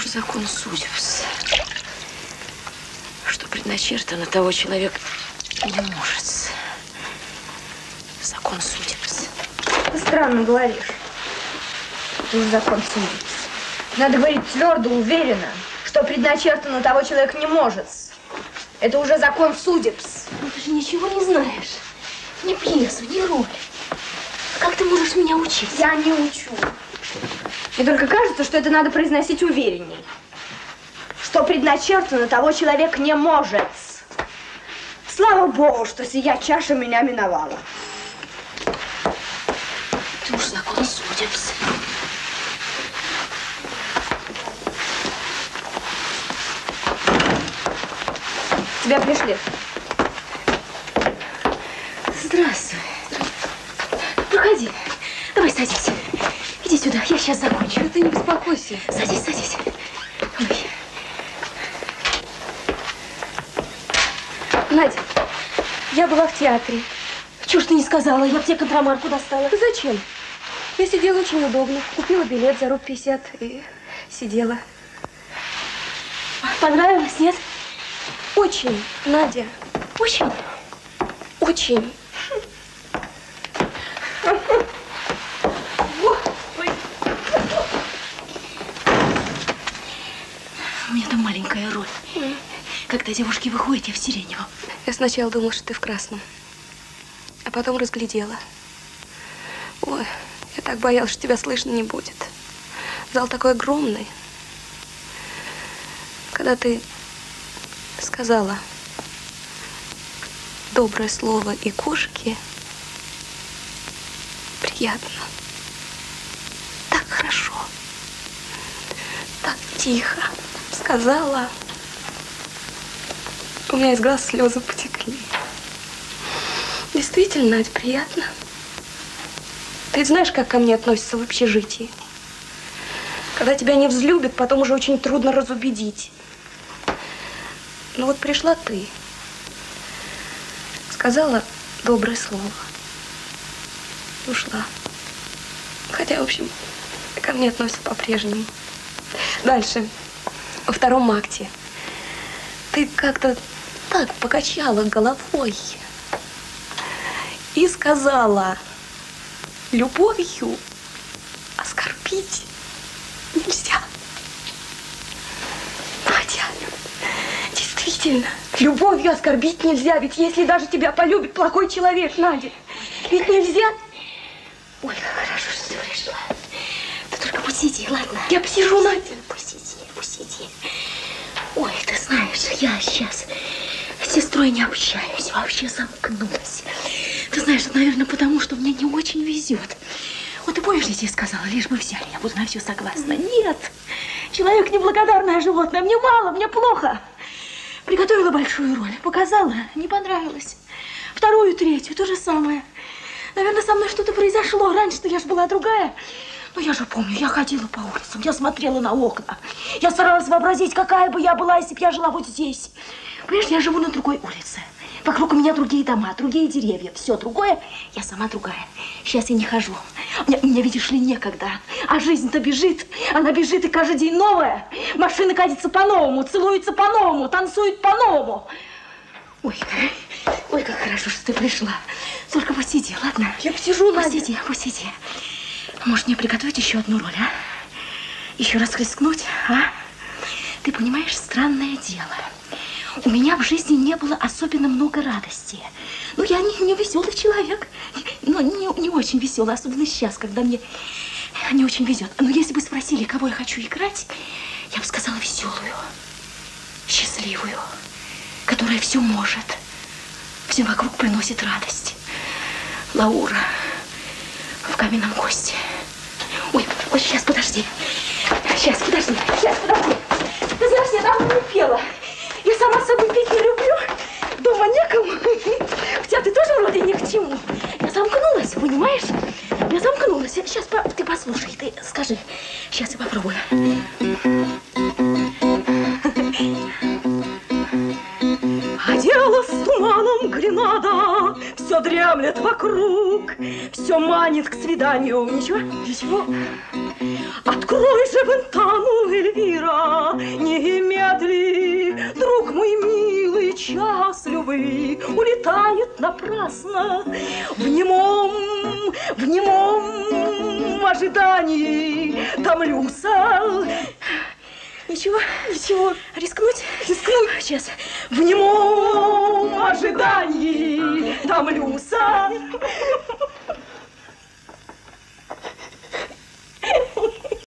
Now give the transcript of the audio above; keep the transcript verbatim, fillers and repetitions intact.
уж закон судеб, что предначертано, того человек не может. Закон судеб. Ты странно говоришь. Это уж закон судеб. Надо говорить твердо, уверенно, что предначертано, того человек не может. Это уже закон судеб. Ну, ты же ничего не знаешь. Ни пьесу, ни роль. Как ты можешь меня учить? Я не учу. Мне только кажется, что это надо произносить уверенней. Что предначертано, того человек не может. Слава Богу, что сия чаша меня миновала. Ты уж закон судеб. Тебя пришли. Здравствуй. Проходи. Давай садись. Иди сюда, я сейчас закончу. Ты не беспокойся. Садись, садись. Ой. Надя, я была в театре. Чего ж ты не сказала? Я бы тебе контрамарку достала. Да зачем? Я сидела очень удобно. Купила билет за рубль пятьдесят и сидела. Понравилось, нет? Очень, Надя. Очень? Очень. У меня там маленькая роль. Mm. Когда девушки выходят, я в сиреневом. Я сначала думала, что ты в красном. А потом разглядела. Ой, я так боялась, что тебя слышно не будет. Зал такой огромный. Когда ты сказала доброе слово и кошке, приятно. Так хорошо. Так тихо сказала. У меня из глаз слезы потекли. Действительно, Надя, приятно. Ты знаешь, как ко мне относятся в общежитии? Когда тебя не взлюбят, потом уже очень трудно разубедить. Ну вот пришла ты, сказала доброе слово, ушла. Хотя, в общем, ко мне относятся по-прежнему. Дальше, во втором акте, ты как-то так покачала головой и сказала: любовью оскорбить нельзя. Надя, действительно, любовью оскорбить нельзя, ведь если даже тебя полюбит плохой человек, Надя, ведь нельзя. Ой, как хорошо, что ты пришла. Ты только посиди, ладно? Я посижу, Надя. Посиди, посиди. Ой, ты знаешь, я сейчас с сестрой не общаюсь, вообще замкнулась. Ты знаешь, наверное, потому что мне не очень везет. Вот ты помнишь, я тебе сказала, лишь бы взяли, я буду на все согласна. Нет, человек неблагодарное животное, мне мало, мне плохо. Приготовила большую роль, показала, не понравилось. Вторую, третью, то же самое. Наверное, со мной что-то произошло. Раньше-то я же была другая. Но я же помню, я ходила по улицам, я смотрела на окна. Я старалась вообразить, какая бы я была, если бы я жила вот здесь. Понимаешь, я живу на другой улице. Вокруг у меня другие дома, другие деревья. Все другое, я сама другая. Сейчас я не хожу. Мне, мне, видишь ли, некогда. А жизнь-то бежит. Она бежит, и каждый день новая. Машины катятся по-новому, целуются по-новому, танцуют по-новому. Ой, ой, как хорошо, что ты пришла. Только посиди, ладно? Я посижу, Надя. Посиди, посиди. Может, мне приготовить еще одну роль, а? Еще раз рискнуть, а? Ты понимаешь, странное дело. У меня в жизни не было особенно много радости. Ну, я не, не веселый человек. Ну, не, не очень веселый, особенно сейчас, когда мне не очень везет. Но если бы спросили, кого я хочу играть, я бы сказала веселую, счастливую, которая все может, все вокруг приносит радость. Лаура в каменном госте. Ой, ой, сейчас, подожди. Сейчас, подожди, сейчас, подожди. Ты знаешь, я давно не пела. Я сама с собой петь не люблю. Дома некому. В театре тоже вроде ни к чему. Я замкнулась, понимаешь? Я замкнулась. Сейчас ты послушай, ты скажи. Сейчас я попробую. Оделась с туманом Гренада, все дремлет вокруг, все манит к свиданию. Ничего? Ничего. Открой же вентану, Эльвира, силы улетает напрасно в немом, в немом ожидании томлюся. Ничего, ничего, рискнуть, рискнуть. Сейчас. В немом ожидании томлюся.